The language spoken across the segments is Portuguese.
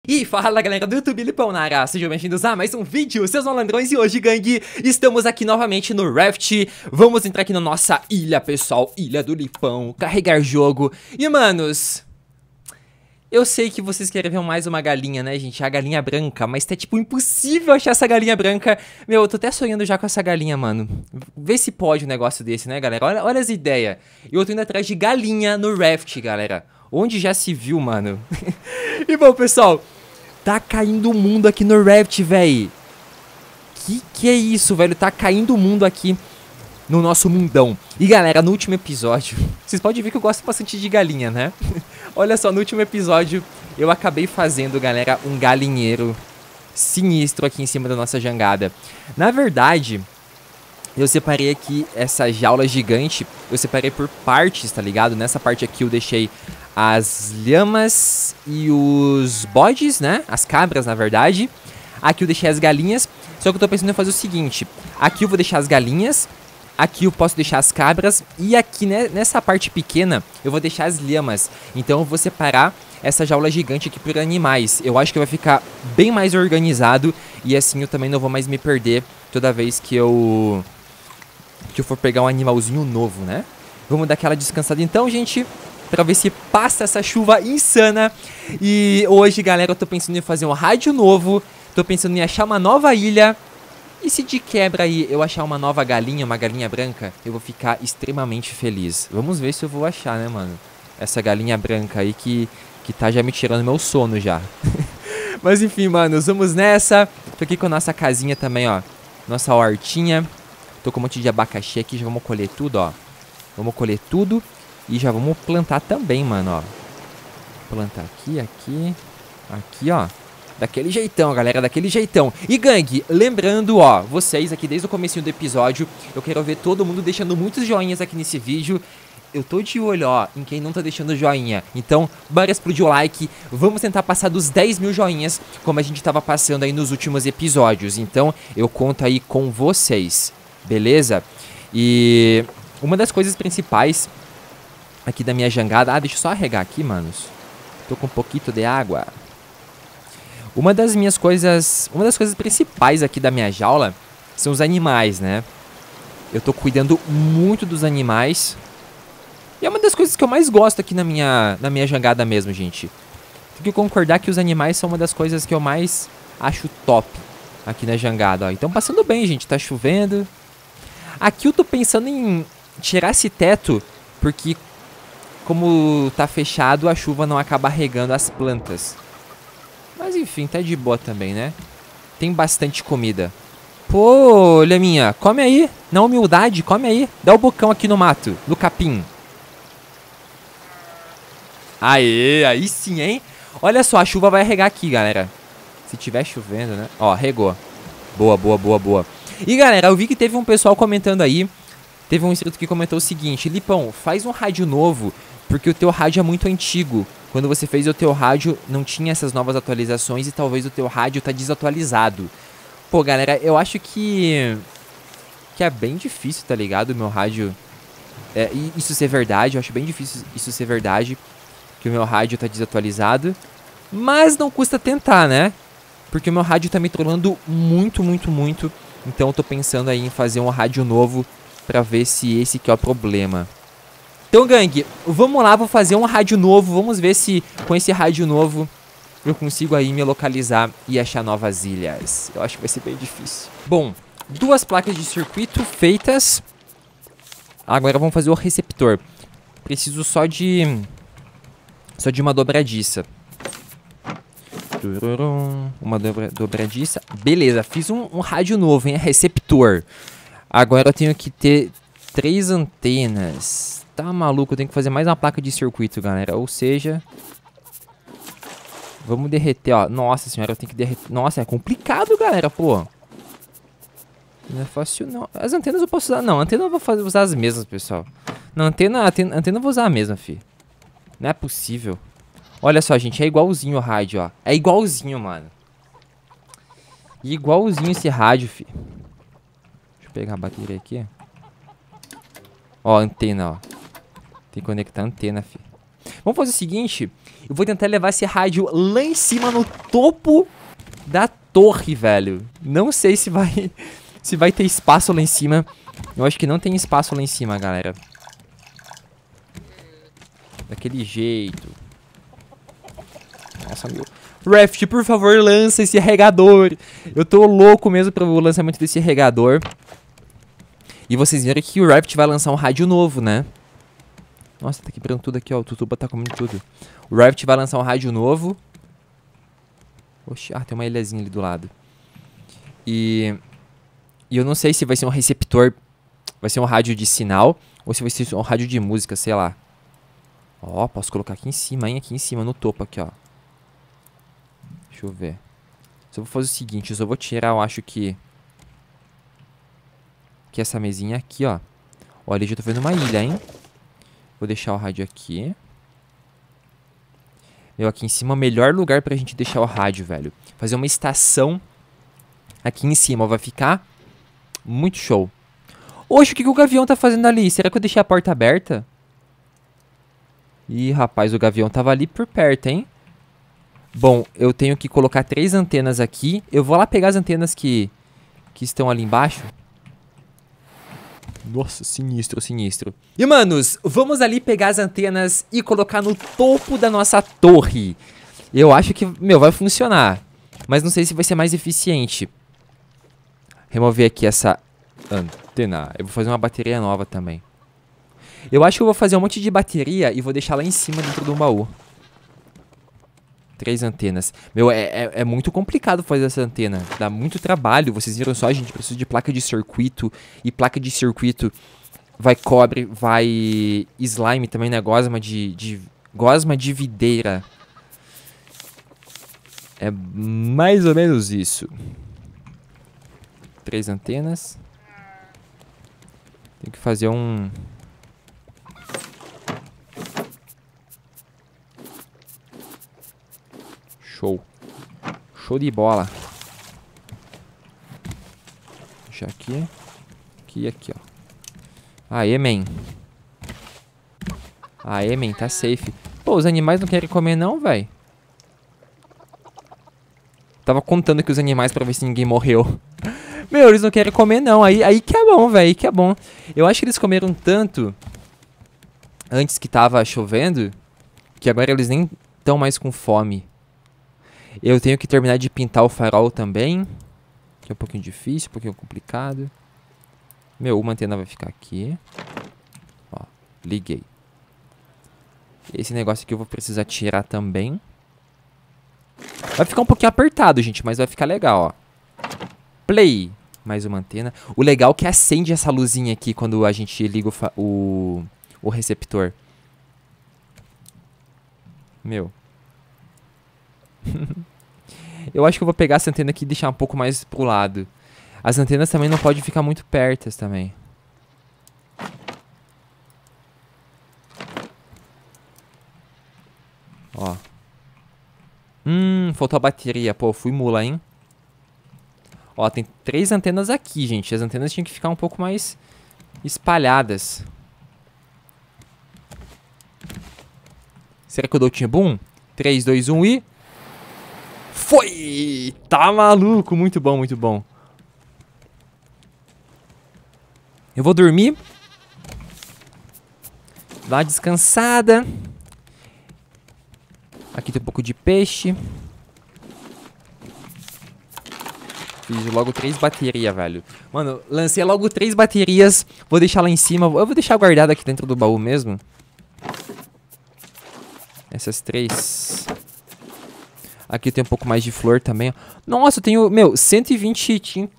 E fala galera do YouTube, Lipão na área, sejam bem-vindos a mais um vídeo, seus malandrões. E hoje, gangue, estamos aqui novamente no Raft. Vamos entrar aqui na nossa ilha, pessoal, Ilha do Lipão, carregar jogo. E manos, eu sei que vocês querem ver mais uma galinha, né gente, a galinha branca. Mas tá tipo impossível achar essa galinha branca. Meu, eu tô até sonhando já com essa galinha, mano. Vê se pode um negócio desse, né galera, olha as ideias. E eu tô indo atrás de galinha no Raft, galera. Onde já se viu, mano. E bom, pessoal, tá caindo o mundo aqui no Raft, véi. Que é isso, velho? Tá caindo o mundo aqui no nosso mundão. E galera, no último episódio, vocês podem ver que eu gosto bastante de galinha, né? Olha só, no último episódio eu acabei fazendo, galera, um galinheiro sinistro aqui em cima da nossa jangada. Na verdade, eu separei aqui essa jaula gigante, eu separei por partes, tá ligado? Nessa parte aqui eu deixei as lhamas e os bodes, né? As cabras, na verdade. Aqui eu deixei as galinhas. Só que eu tô pensando em fazer o seguinte: aqui eu vou deixar as galinhas, aqui eu posso deixar as cabras, e aqui, né, nessa parte pequena eu vou deixar as lhamas. Então eu vou separar essa jaula gigante aqui por animais. Eu acho que vai ficar bem mais organizado, e assim eu também não vou mais me perder toda vez que eu for pegar um animalzinho novo, né? Vamos dar aquela descansada então, gente, pra ver se passa essa chuva insana. E hoje, galera, eu tô pensando em fazer um rádio novo. Tô pensando em achar uma nova ilha. E se de quebra aí eu achar uma nova galinha, uma galinha branca, eu vou ficar extremamente feliz. Vamos ver se eu vou achar, né, mano? Essa galinha branca aí que tá já me tirando meu sono já. Mas enfim, manos, vamos nessa. Tô aqui com a nossa casinha também, ó. Nossa hortinha. Tô com um monte de abacaxi aqui, já vamos colher tudo, ó. Vamos colher tudo. E já vamos plantar também, mano, ó. Plantar aqui, ó. Daquele jeitão, galera, daquele jeitão. E, gangue, lembrando, ó, vocês aqui desde o comecinho do episódio, eu quero ver todo mundo deixando muitos joinhas aqui nesse vídeo. Eu tô de olho, ó, em quem não tá deixando joinha. Então, bora explodir o like. Vamos tentar passar dos 10 mil joinhas, como a gente tava passando aí nos últimos episódios. Então, eu conto aí com vocês, beleza? E uma das coisas principais aqui da minha jangada... Ah, deixa eu só regar aqui, manos. Tô com um pouquinho de água. Uma das coisas principais aqui da minha jaula são os animais, né? Eu tô cuidando muito dos animais. E é uma das coisas que eu mais gosto aqui na minha jangada mesmo, gente. Tem que concordar que os animais são uma das coisas que eu mais acho top aqui na jangada, ó. Então passando bem, gente. Tá chovendo. Aqui eu tô pensando em tirar esse teto, porque como tá fechado, a chuva não acaba regando as plantas. Mas enfim, tá de boa também, né? Tem bastante comida. Pô, Lhaminha, come aí. Na humildade, come aí. Dá o bocão aqui no mato, no capim. Aê, aí sim, hein? Olha só, a chuva vai regar aqui, galera. Se tiver chovendo, né? Ó, regou. Boa, boa, boa, boa. E, galera, eu vi que teve um pessoal comentando aí. Teve um inscrito que comentou o seguinte: Lipão, faz um rádio novo, porque o teu rádio é muito antigo. Quando você fez o teu rádio, não tinha essas novas atualizações e talvez o teu rádio tá desatualizado. Pô, galera, eu acho que é bem difícil, tá ligado? O meu rádio... isso ser verdade, eu acho bem difícil isso ser verdade, que o meu rádio tá desatualizado. Mas não custa tentar, né? Porque o meu rádio tá me trollando muito, muito, muito. Então eu tô pensando aí em fazer um rádio novo pra ver se esse que é o problema. Então, gangue, vamos lá, vou fazer um rádio novo. Vamos ver se com esse rádio novo eu consigo aí me localizar e achar novas ilhas. Eu acho que vai ser bem difícil. Bom, 2 placas de circuito feitas. Agora vamos fazer o receptor. Preciso só de uma dobradiça. Uma dobradiça. Beleza, fiz um rádio novo, hein? Receptor. Agora eu tenho que ter 3 antenas. Tá maluco, eu tenho que fazer mais uma placa de circuito, galera. Ou seja, vamos derreter, ó. Nossa senhora, eu tenho que derreter. Nossa, é complicado, galera, pô. Não é fácil, não. As antenas eu posso usar. Não, antena eu vou usar as mesmas, pessoal. Não, antena eu vou usar a mesma, fi. Não é possível. Olha só, gente, é igualzinho o rádio, ó. É igualzinho, mano. Igualzinho esse rádio, fi. Deixa eu pegar a bateria aqui. Ó, antena, ó. Tem que conectar a antena, fi. Vamos fazer o seguinte. Eu vou tentar levar esse rádio lá em cima, no topo da torre, velho. Não sei se vai, se vai ter espaço lá em cima. Eu acho que não tem espaço lá em cima, galera. Daquele jeito. Nossa, meu. Raft, por favor, lança esse regador. Eu tô louco mesmo pelo lançamento desse regador. E vocês viram que o Raft vai lançar um rádio novo, né? Nossa, tá quebrando tudo aqui, ó. O Tutuba tá comendo tudo. O Raft vai lançar um rádio novo. Oxi, tem uma ilhazinha ali do lado. E eu não sei se vai ser um receptor, vai ser um rádio de sinal, ou se vai ser um rádio de música, sei lá. Ó, posso colocar aqui em cima, hein? Aqui em cima, no topo aqui, ó. Deixa eu ver. Só vou fazer o seguinte, eu só vou tirar, eu acho que essa mesinha aqui, ó. Olha, já tô vendo uma ilha, hein? Vou deixar o rádio aqui. Meu, aqui em cima é o melhor lugar pra gente deixar o rádio, velho. Fazer uma estação aqui em cima, ó, vai ficar muito show. Oxe, o que o Gavião tá fazendo ali? Será que eu deixei a porta aberta? Ih, rapaz, o Gavião tava ali por perto, hein? Bom, eu tenho que colocar 3 antenas aqui. Eu vou lá pegar as antenas que estão ali embaixo. Nossa, sinistro, sinistro. E, manos, vamos ali pegar as antenas e colocar no topo da nossa torre. Eu acho que, meu, vai funcionar. Mas não sei se vai ser mais eficiente. Remover aqui essa antena. Eu vou fazer uma bateria nova também. Eu acho que eu vou fazer um monte de bateria e vou deixar lá em cima dentro do baú. 3 antenas. Meu, é muito complicado fazer essa antena. Dá muito trabalho. Vocês viram só, gente? Precisa de placa de circuito. E placa de circuito vai cobre, vai slime também, né? Gosma de videira. É mais ou menos isso. 3 antenas. Tem que fazer um... Show. Show de bola. Deixa aqui. Aqui e aqui, ó. Aê, man. Aê, man, tá safe. Pô, os animais não querem comer não, velho. Tava contando aqui os animais pra ver se ninguém morreu. Meu, eles não querem comer não. Aí que é bom, velho. Aí que é bom. Eu acho que eles comeram tanto antes que tava chovendo que agora eles nem estão mais com fome. Eu tenho que terminar de pintar o farol também. Que é um pouquinho difícil, um pouquinho complicado. Meu, uma antena vai ficar aqui. Ó, liguei. Esse negócio aqui eu vou precisar tirar também. Vai ficar um pouquinho apertado, gente, mas vai ficar legal, ó. Play. Mais uma antena. O legal é que acende essa luzinha aqui quando a gente liga o receptor. Meu. Eu acho que eu vou pegar essa antena aqui e deixar um pouco mais pro lado. As antenas também não podem ficar muito pertas também. Ó. Faltou a bateria. Pô, fui mula, hein? Ó, tem 3 antenas aqui, gente. As antenas tinham que ficar um pouco mais espalhadas. Será que eu dou o Timbum? 3, 2, 1 e... Foi! Tá maluco! Muito bom, muito bom. Eu vou dormir. Dar uma descansada. Aqui tem um pouco de peixe. Fiz logo 3 baterias, velho. Mano, lancei logo 3 baterias. Vou deixar lá em cima. Eu vou deixar guardado aqui dentro do baú mesmo. Essas 3. Aqui tem um pouco mais de flor também. Nossa, eu tenho, meu, 120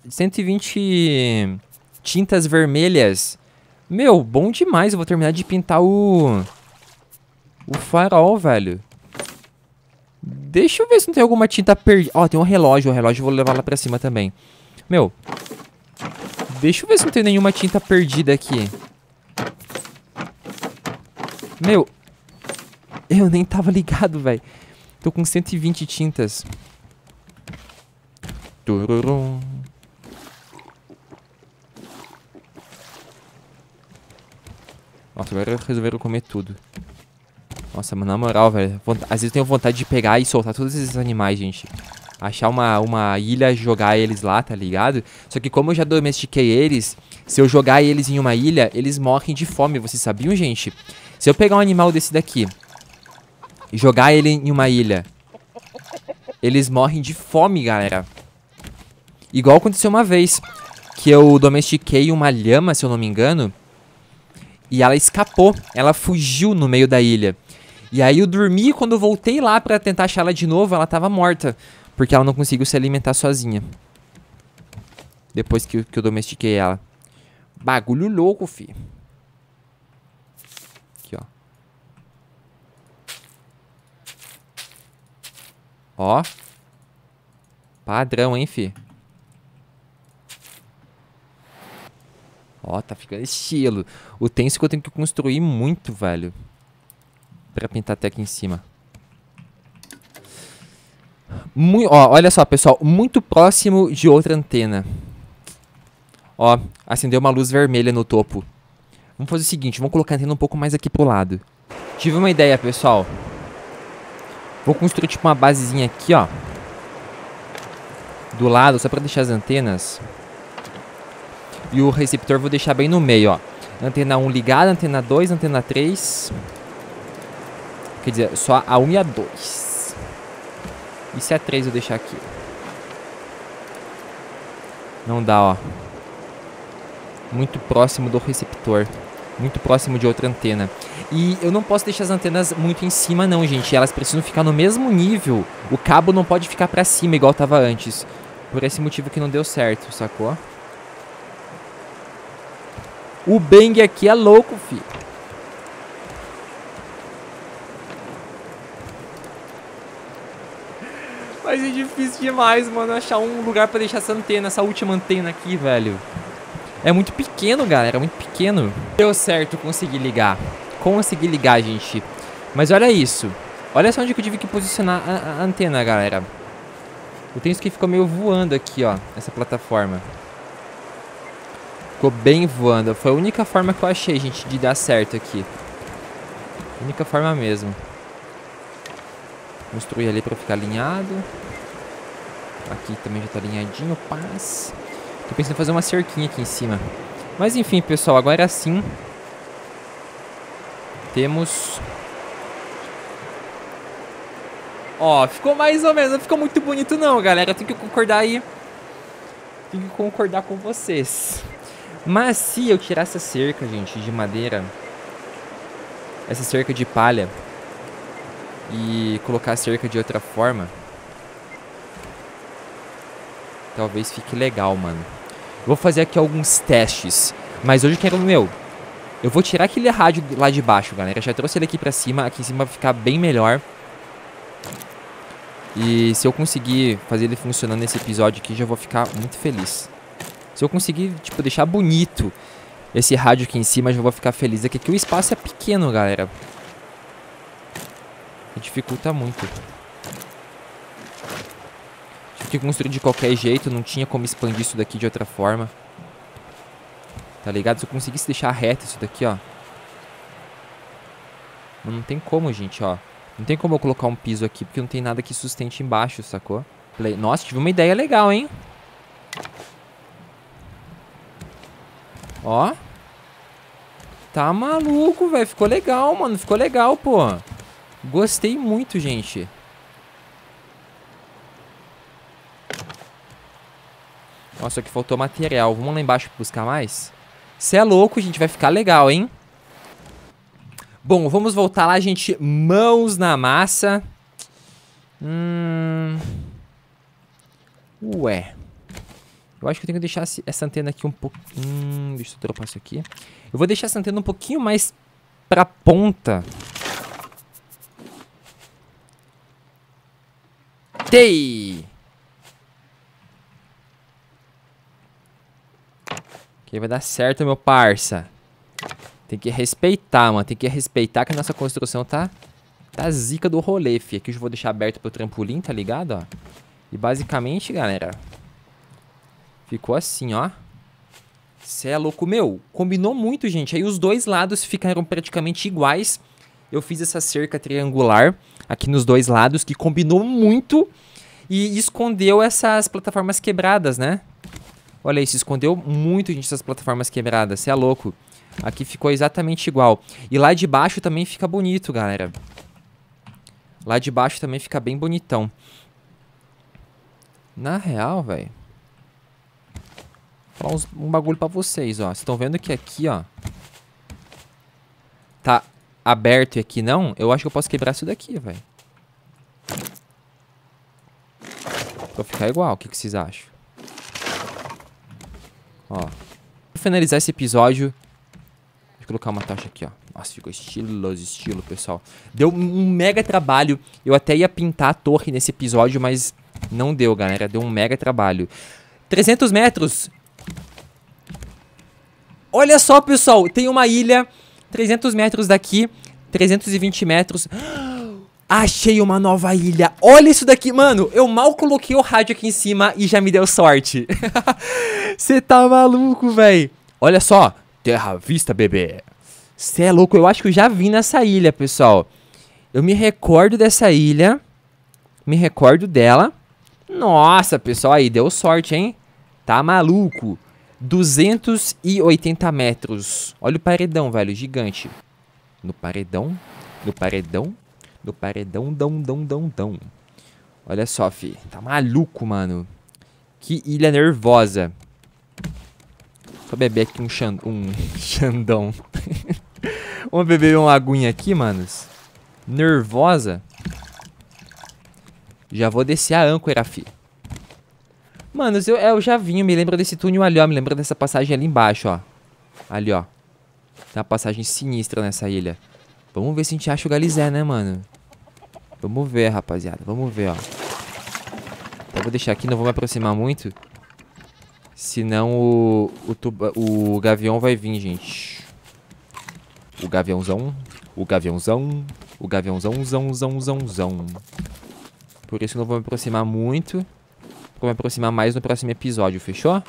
tintas vermelhas. Meu, bom demais. Eu vou terminar de pintar o farol, velho. Deixa eu ver se não tem alguma tinta perdida. Ó, tem um relógio. O relógio eu vou levar lá pra cima também. Meu, deixa eu ver se não tem nenhuma tinta perdida aqui. Meu, eu nem tava ligado, velho. Tô com 120 tintas. Tururum. Nossa, agora resolveram comer tudo. Nossa, mano, na moral, velho. Às vezes eu tenho vontade de pegar e soltar todos esses animais, gente. Achar uma ilha, jogar eles lá, tá ligado? Só que como eu já domestiquei eles, se eu jogar eles em uma ilha, eles morrem de fome. Vocês sabiam, gente? Se eu pegar um animal desse daqui e jogar ele em uma ilha, eles morrem de fome, galera. Igual aconteceu uma vez, que eu domestiquei uma lhama, se eu não me engano, e ela escapou. Ela fugiu no meio da ilha. E aí eu dormi e quando eu voltei lá pra tentar achar ela de novo, ela tava morta. Porque ela não conseguiu se alimentar sozinha. Depois que eu domestiquei ela. Bagulho louco, fi. Aqui, ó. Ó. Padrão, hein, fi. Ó, tá ficando estilo. O tenso é que eu tenho que construir muito, velho. Pra pintar até aqui em cima. Ó, olha só, pessoal. Muito próximo de outra antena. Ó, acendeu uma luz vermelha no topo. Vamos fazer o seguinte, vamos colocar a antena um pouco mais aqui pro lado. Tive uma ideia, pessoal. Vou construir tipo uma basezinha aqui, ó. Do lado, só pra deixar as antenas. E o receptor vou deixar bem no meio, ó. Antena 1 ligada, antena 2, antena 3. Quer dizer, só a 1 e a 2. E se a 3 eu deixar aqui? Não dá, ó. Muito próximo do receptor. Muito próximo de outra antena. E eu não posso deixar as antenas muito em cima não, gente. Elas precisam ficar no mesmo nível. O cabo não pode ficar pra cima igual tava antes. Por esse motivo que não deu certo, sacou? O Bang aqui é louco, fi. Mas é difícil demais, mano, achar um lugar pra deixar essa antena, essa última antena aqui, velho. É muito pequeno, galera, é muito pequeno. Deu certo, consegui ligar. Consegui ligar, gente. Mas olha isso. Olha só onde que eu tive que posicionar a antena, galera. Eu tenho isso que ficou meio voando aqui, ó, essa plataforma. Ficou bem voando. Foi a única forma que eu achei, gente, de dar certo aqui. Única forma mesmo. Construir ali pra ficar alinhado. Aqui também já tá alinhadinho, paz. Tô pensando em fazer uma cerquinha aqui em cima. Mas enfim, pessoal, agora sim. Temos... Ó, ficou mais ou menos, não ficou muito bonito não, galera. Eu tenho que concordar aí. Tenho que concordar com vocês. Mas se eu tirar essa cerca, gente, de madeira, essa cerca de palha, e colocar a cerca de outra forma, talvez fique legal, mano. Vou fazer aqui alguns testes. Mas hoje eu quero, eu vou tirar aquele rádio lá de baixo, galera. Eu já trouxe ele aqui pra cima. Aqui em cima vai ficar bem melhor. E se eu conseguir fazer ele funcionando nesse episódio aqui, já vou ficar muito feliz. Se eu conseguir, tipo, deixar bonito esse rádio aqui em cima, já vou ficar feliz. Aqui o espaço é pequeno, galera. Dificulta muito. Tive que construir de qualquer jeito. Não tinha como expandir isso daqui de outra forma. Tá ligado? Se eu conseguisse deixar reto isso daqui, ó. Não tem como, gente, ó. Não tem como eu colocar um piso aqui, porque não tem nada que sustente embaixo, sacou? Nossa, tive uma ideia legal, hein? Ó. Tá maluco, velho. Ficou legal, mano. Ficou legal, pô. Gostei muito, gente. Nossa, aqui faltou material. Vamos lá embaixo buscar mais? Cê é louco, gente. Vai ficar legal, hein? Bom, vamos voltar lá, gente. Mãos na massa. Ué. Eu acho que eu tenho que deixar essa antena aqui um pouco... deixa eu dropar isso aqui. Eu vou deixar essa antena um pouquinho mais pra ponta. Tei! Ok, vai dar certo, meu parça. Tem que respeitar, mano. Tem que respeitar que a nossa construção tá zica do rolê, fi. Aqui eu já vou deixar aberto pro trampolim, tá ligado, ó? E basicamente, galera, ficou assim, ó. Cê é louco, meu. Combinou muito, gente. Aí os dois lados ficaram praticamente iguais. eu fiz essa cerca triangular aqui nos dois lados, que combinou muito e escondeu essas plataformas quebradas, né? Olha isso, escondeu muito, gente, essas plataformas quebradas, você é louco. Aqui ficou exatamente igual. E lá de baixo também fica bonito, galera. Lá de baixo também fica bem bonitão. Na real, velho, vou falar um bagulho pra vocês, ó. Vocês estão vendo que aqui, ó, tá aberto e aqui não? Eu acho que eu posso quebrar isso daqui, velho. Pra ficar igual, o que vocês acham? Ó. Pra finalizar esse episódio, deixa eu colocar uma tocha aqui, ó. Nossa, ficou estiloso, estilo, pessoal. Deu um mega trabalho. Eu até ia pintar a torre nesse episódio, mas não deu, galera. Deu um mega trabalho. 300 metros. Olha só, pessoal. Tem uma ilha 300 metros daqui. 320 metros. Achei uma nova ilha. Olha isso daqui, mano. Eu mal coloquei o rádio aqui em cima e já me deu sorte. Você tá maluco, velho. Olha só. Terra à vista, bebê. Você é louco. Eu acho que eu já vim nessa ilha, pessoal. Eu me recordo dessa ilha. Me recordo dela. Nossa, pessoal. Aí, deu sorte, hein? Tá maluco. 280 metros. Olha o paredão, velho. Gigante. No paredão. No paredão. No paredão, dão. Olha só, fi. Tá maluco, mano. Que ilha nervosa. Só beber aqui um xandão. Vamos beber uma aguinha aqui, manos. Nervosa. Já vou descer a âncora, fi. Manos, eu já vim. Me lembro desse túnel ali, ó. Me lembro dessa passagem ali embaixo, ó. Ali, ó. Tem uma passagem sinistra nessa ilha. Vamos ver se a gente acha o Galizé, né, mano? Vamos ver, rapaziada. Vamos ver, ó. Então, vou deixar aqui, não vou me aproximar muito. Senão o gavião vai vir, gente. O gaviãozão. O gaviãozão. O gaviãozão, zão. Por isso não vou me aproximar muito. Vou me aproximar mais no próximo episódio, fechou?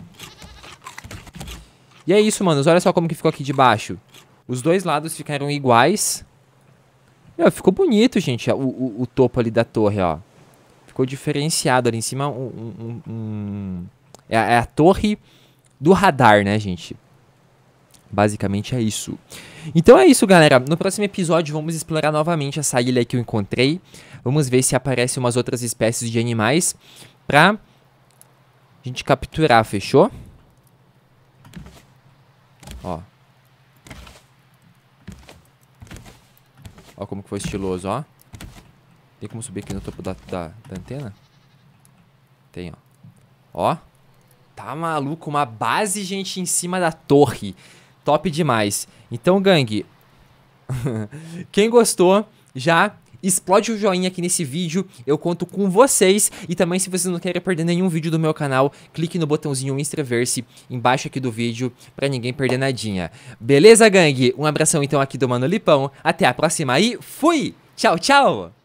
E é isso, manos. Olha só como que ficou aqui de baixo. Os dois lados ficaram iguais. Meu, ficou bonito, gente, o topo ali da torre, ó. Ficou diferenciado ali em cima. É a torre do radar, né, gente? Basicamente é isso. Então é isso, galera. No próximo episódio vamos explorar novamente essa ilha que eu encontrei. Vamos ver se aparecem umas outras espécies de animais pra gente capturar, fechou? Ó. Ó como que foi estiloso, ó. Tem como subir aqui no topo da antena? Tem, ó. Ó. Tá maluco, uma base, gente, em cima da torre. Top demais. Então, gangue, quem gostou, já explode o joinha aqui nesse vídeo. Eu conto com vocês. E também, se vocês não querem perder nenhum vídeo do meu canal, clique no botãozinho inscrever-se embaixo aqui do vídeo pra ninguém perder nadinha. Beleza, gangue? Um abração, então, aqui do Mano Lipão. Até a próxima e fui! Tchau, tchau!